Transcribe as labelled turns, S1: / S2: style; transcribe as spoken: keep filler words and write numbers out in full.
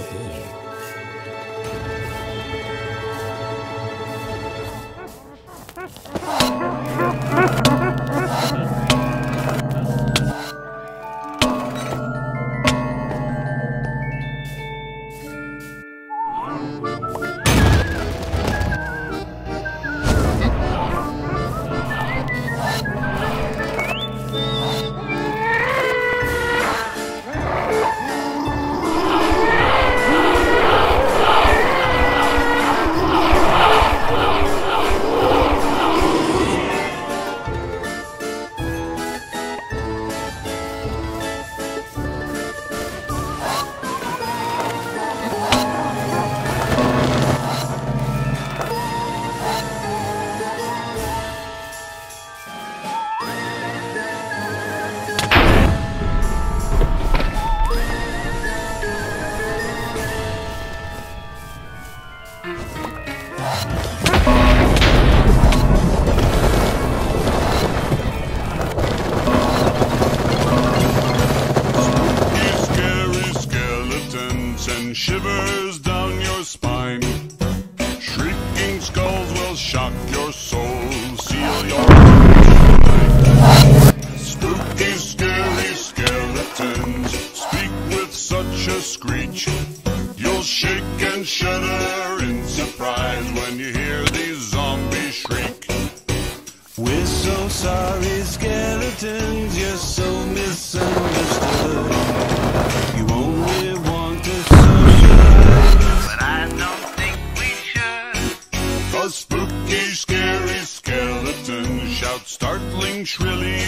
S1: day.
S2: Shivers down your spine. Shrieking skulls will shock your soul, seal your life. Spooky, scary skeletons speak with such a screech. You'll shake and shudder in surprise when you hear these zombies shriek.
S3: We're so sorry, skeletons, you're so misunderstood. You only want to socialize, but I don't think we should.
S2: A spooky, scary skeleton shouts startling, shrilly